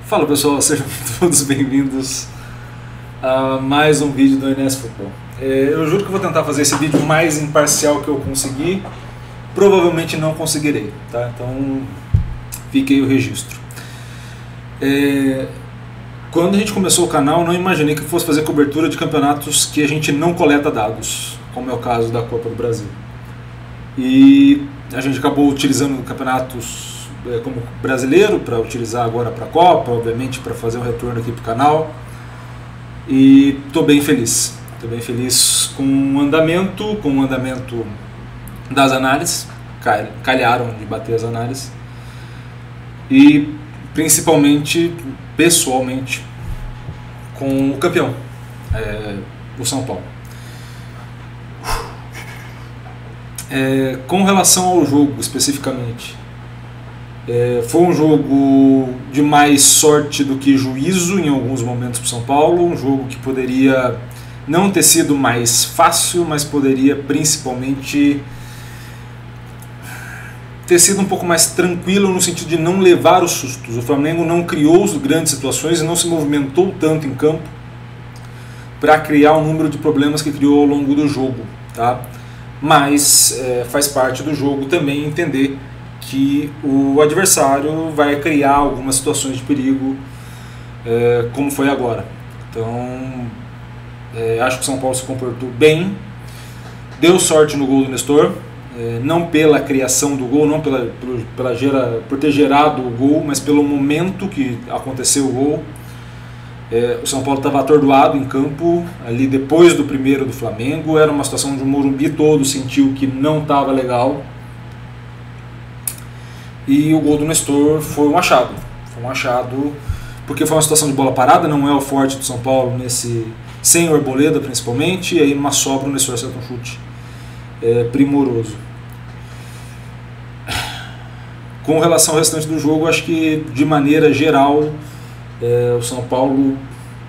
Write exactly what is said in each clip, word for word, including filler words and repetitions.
Fala pessoal, sejam todos bem-vindos a mais um vídeo do N S Futebol. É, eu juro que vou tentar fazer esse vídeo o mais imparcial que eu conseguir. Provavelmente não conseguirei, tá? Então fique aí o registro. É, quando a gente começou o canal, não imaginei que fosse fazer cobertura de campeonatos que a gente não coleta dados, como é o caso da Copa do Brasil. E a gente acabou utilizando campeonatos como brasileiro para utilizar agora para a Copa, obviamente para fazer um retorno aqui para o canal, e estou bem feliz, estou bem feliz com o andamento, com o andamento das análises, calharam de bater as análises, e principalmente, pessoalmente, com o campeão, é, o São Paulo. É, com relação ao jogo especificamente, É, foi um jogo de mais sorte do que juízo em alguns momentos para o São Paulo, um jogo que poderia não ter sido mais fácil, mas poderia principalmente ter sido um pouco mais tranquilo no sentido de não levar os sustos. O Flamengo não criou grandes situações e não se movimentou tanto em campo para criar o número de problemas que criou ao longo do jogo, tá? Mas é, faz parte do jogo também entender que o adversário vai criar algumas situações de perigo, é, como foi agora. Então, é, acho que o São Paulo se comportou bem, deu sorte no gol do Nestor, é, não pela criação do gol, não pela, pela, pela gera, por ter gerado o gol, mas pelo momento que aconteceu o gol. É, o São Paulo estava atordoado em campo, ali depois do primeiro do Flamengo, era uma situação onde o Morumbi todo sentiu que não estava legal. E o gol do Nestor foi um achado, foi um achado, porque foi uma situação de bola parada, não é o forte do São Paulo, nesse, sem o Arboleda principalmente, e aí numa sobra o Nestor acerta um chute é, primoroso. Com relação ao restante do jogo, acho que de maneira geral é, o São Paulo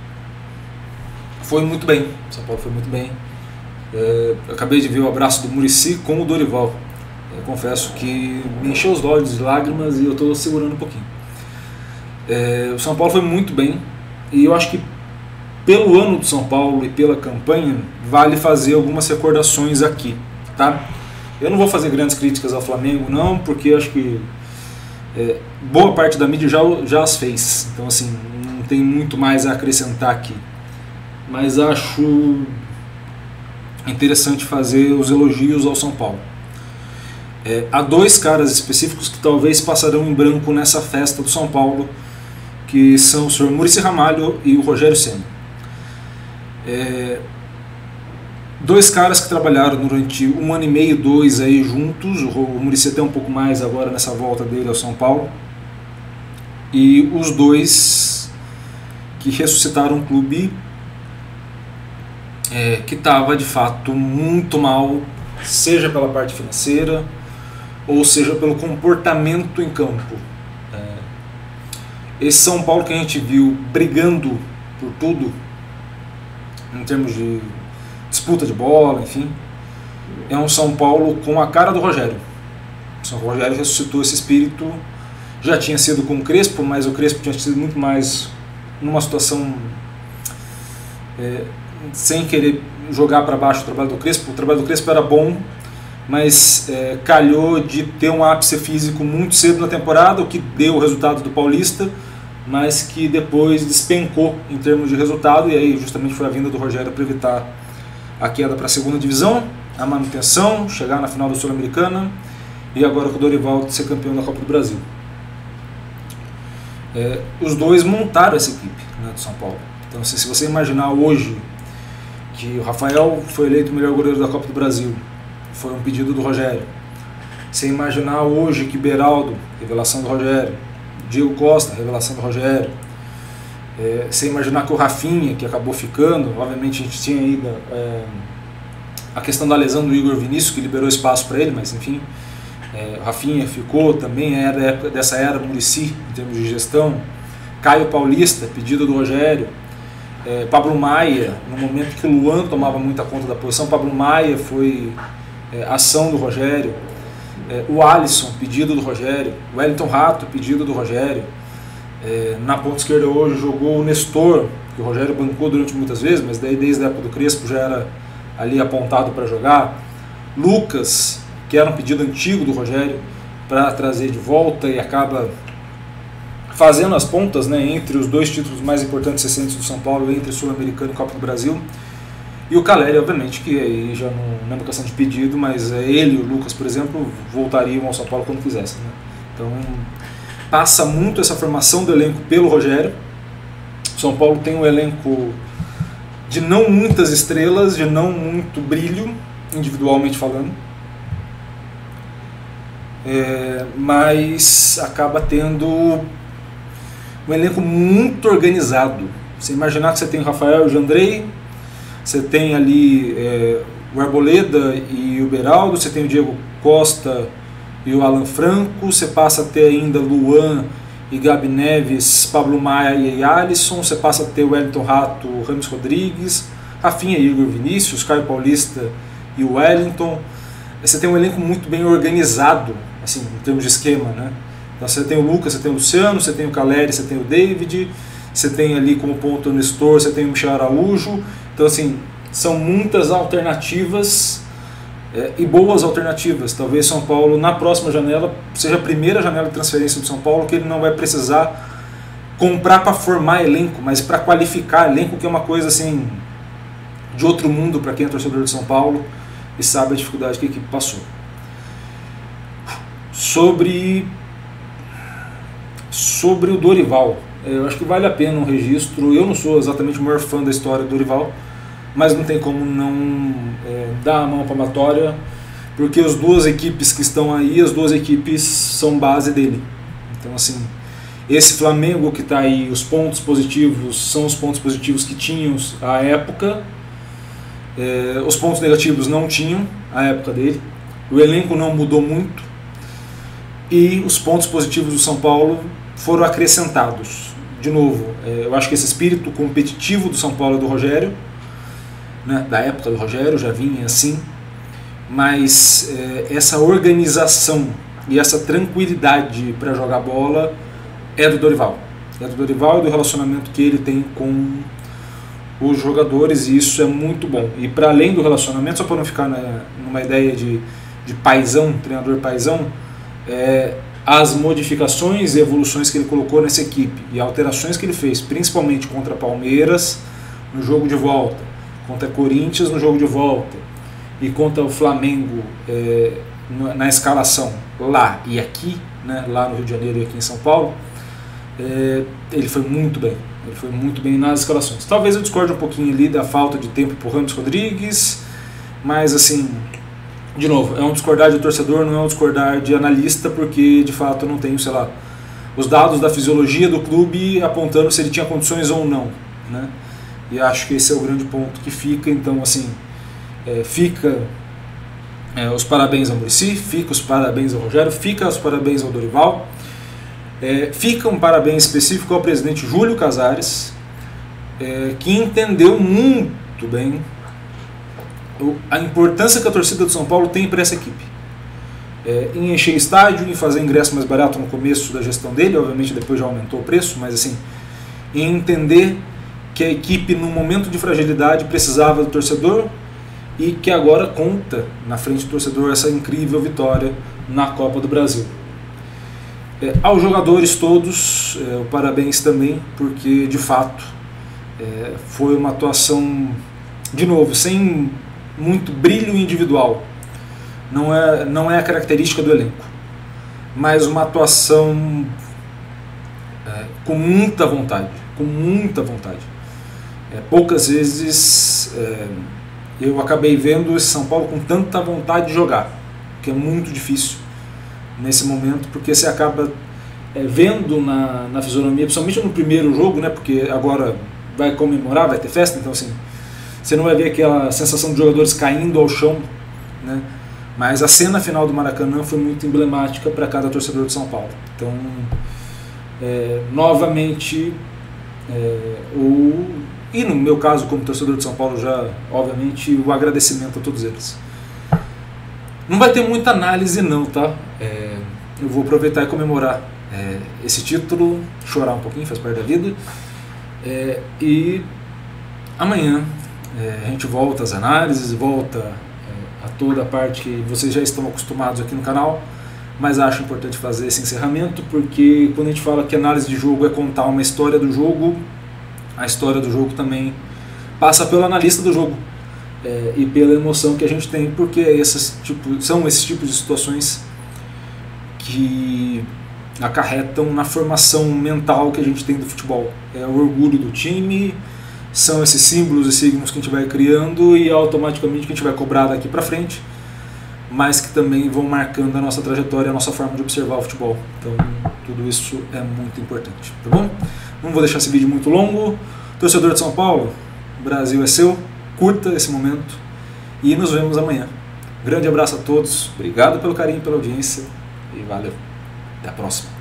foi muito bem, o São Paulo foi muito bem. É, acabei de ver o abraço do Muricy com o Dorival. Eu confesso que me encheu os olhos de lágrimas e eu estou segurando um pouquinho. É, o São Paulo foi muito bem e eu acho que pelo ano do São Paulo e pela campanha vale fazer algumas recordações aqui, tá? Eu não vou fazer grandes críticas ao Flamengo não, porque eu acho que é, boa parte da mídia já, já as fez, então assim, não tem muito mais a acrescentar aqui. Mas acho interessante fazer os elogios ao São Paulo. É, há dois caras específicos que talvez passarão em branco nessa festa do São Paulo, que são o senhor Muricy Ramalho e o Rogério Ceni. É, dois caras que trabalharam durante um ano e meio, dois aí juntos, o Muricy até um pouco mais agora nessa volta dele ao São Paulo, e os dois que ressuscitaram um clube é, que estava de fato muito mal, seja pela parte financeira, ou seja pelo comportamento em campo. Esse São Paulo que a gente viu brigando por tudo, em termos de disputa de bola, enfim, é um São Paulo com a cara do Rogério. O São Rogério ressuscitou esse espírito, já tinha sido com o Crespo, mas o Crespo tinha sido muito mais numa situação é, sem querer jogar para baixo o trabalho do Crespo. O trabalho do Crespo era bom, mas é, calhou de ter um ápice físico muito cedo na temporada, o que deu o resultado do Paulista, mas que depois despencou em termos de resultado, e aí justamente foi a vinda do Rogério para evitar a queda para a segunda divisão, a manutenção, chegar na final da Sul-Americana, e agora com o Dorival de ser campeão da Copa do Brasil. É, os dois montaram essa equipe, né, do São Paulo. Então se, se você imaginar hoje que o Rafael foi eleito o melhor goleiro da Copa do Brasil, foi um pedido do Rogério. Você imaginar hoje que Beraldo, revelação do Rogério, Diego Costa, revelação do Rogério, é, você imaginar que o Rafinha, que acabou ficando, obviamente a gente tinha ainda é, a questão da lesão do Igor Vinícius, que liberou espaço para ele, mas enfim, é, o Rafinha ficou também, era época dessa era Muricy, em termos de gestão. Caio Paulista, pedido do Rogério. É, Pablo Maia, no momento que o Luan tomava muita conta da posição, Pablo Maia foi é, ação do Rogério. É, o Alisson, pedido do Rogério. O Wellington Rato, pedido do Rogério. É, na ponta esquerda hoje jogou o Nestor, que o Rogério bancou durante muitas vezes, mas daí desde a época do Crespo já era ali apontado para jogar. Lucas, que era um pedido antigo do Rogério para trazer de volta e acaba fazendo as pontas, né, entre os dois títulos mais importantes recentes do São Paulo, entre Sul-Americano e Copa do Brasil. E o Caleri, obviamente, que aí já não, não é uma questão de pedido, mas ele e o Lucas, por exemplo, voltariam ao São Paulo quando quisessem, né? Então passa muito essa formação do elenco pelo Rogério. O São Paulo tem um elenco de não muitas estrelas, de não muito brilho, individualmente falando, é, mas acaba tendo um elenco muito organizado. Você imaginar que você tem o Rafael e o Jandrei, você tem ali é, o Arboleda e o Beraldo, você tem o Diego Costa e o Alan Franco, você passa a ter ainda Luan e Gabi Neves, Pablo Maia e Alisson, você passa a ter o Wellington Rato, Rames Rodrigues, Rafinha, Igor Vinícius, Caio Paulista e o Wellington. Você tem um elenco muito bem organizado, assim, em termos de esquema, né? Então você tem o Lucas, você tem o Luciano, você tem o Caleri, você tem o David, você tem ali como ponto o Nestor, você tem o Michel Araújo. Então, assim, são muitas alternativas é, e boas alternativas. Talvez São Paulo, na próxima janela, seja a primeira janela de transferência do São Paulo que ele não vai precisar comprar para formar elenco, mas para qualificar elenco, que é uma coisa, assim, de outro mundo para quem é torcedor de São Paulo e sabe a dificuldade que a equipe passou. Sobre, sobre o Dorival, eu acho que vale a pena um registro. Eu não sou exatamente o maior fã da história do Dorival, mas não tem como não é, dar a mão palmatória, porque as duas equipes que estão aí, as duas equipes são base dele. Então, assim, esse Flamengo que está aí, os pontos positivos são os pontos positivos que tinham à época, é, os pontos negativos não tinham à época dele, o elenco não mudou muito, e os pontos positivos do São Paulo foram acrescentados. De novo, é, eu acho que esse espírito competitivo do São Paulo e do Rogério, né, da época do Rogério, já vinha assim, mas é, essa organização e essa tranquilidade para jogar bola é do Dorival. É do Dorival e do relacionamento que ele tem com os jogadores, e isso é muito bom. E para além do relacionamento, só para não ficar né, numa ideia de, de paizão, treinador paizão, é, as modificações e evoluções que ele colocou nessa equipe e alterações que ele fez, principalmente contra Palmeiras no jogo de volta, contra Corinthians no jogo de volta e contra o Flamengo é, na escalação lá e aqui, né, lá no Rio de Janeiro e aqui em São Paulo, é, ele foi muito bem, ele foi muito bem nas escalações. Talvez eu discorde um pouquinho ali da falta de tempo para o Rames Rodrigues, mas assim, de novo, é um discordar de torcedor, não é um discordar de analista, porque de fato eu não tenho, sei lá, os dados da fisiologia do clube apontando se ele tinha condições ou não, né? E acho que esse é o grande ponto que fica. Então, assim, é, fica é, os parabéns ao Muricy, fica os parabéns ao Rogério, fica os parabéns ao Dorival, é, fica um parabéns específico ao presidente Júlio Casares, é, que entendeu muito bem a importância que a torcida do São Paulo tem para essa equipe. É, em encher estádio, em fazer ingresso mais barato no começo da gestão dele, obviamente depois já aumentou o preço, mas assim, em entender que a equipe, num momento de fragilidade, precisava do torcedor e que agora conta na frente do torcedor essa incrível vitória na Copa do Brasil. É, aos jogadores todos, é, o parabéns também, porque de fato é, foi uma atuação, de novo, sem muito brilho individual, não é, não é a característica do elenco, mas uma atuação é, com muita vontade, com muita vontade. É, poucas vezes é, eu acabei vendo esse São Paulo com tanta vontade de jogar, que é muito difícil nesse momento, porque você acaba é, vendo na, na fisionomia, principalmente no primeiro jogo, né, porque agora vai comemorar, vai ter festa, então assim, você não vai ver aquela sensação de jogadores caindo ao chão, né, mas a cena final do Maracanã foi muito emblemática para cada torcedor de São Paulo. Então, é, novamente, é, o e no meu caso, como torcedor de São Paulo, já, obviamente, o agradecimento a todos eles. Não vai ter muita análise não, tá? É, eu vou aproveitar e comemorar é, esse título, chorar um pouquinho, faz parte da vida. É, e amanhã é, a gente volta às análises, volta é, a toda a parte que vocês já estão acostumados aqui no canal, mas acho importante fazer esse encerramento, porque quando a gente fala que análise de jogo é contar uma história do jogo, a história do jogo também passa pelo analista do jogo é, e pela emoção que a gente tem, porque esses tipo, são esses tipos de situações que acarretam na formação mental que a gente tem do futebol. É o orgulho do time, são esses símbolos e signos que a gente vai criando e automaticamente que a gente vai cobrar daqui para frente, mas que também vão marcando a nossa trajetória, a nossa forma de observar o futebol. Então tudo isso é muito importante, tá bom? Não vou deixar esse vídeo muito longo. Torcedor de São Paulo, o Brasil é seu, curta esse momento e nos vemos amanhã. Grande abraço a todos, obrigado pelo carinho, pela audiência e valeu. Até a próxima.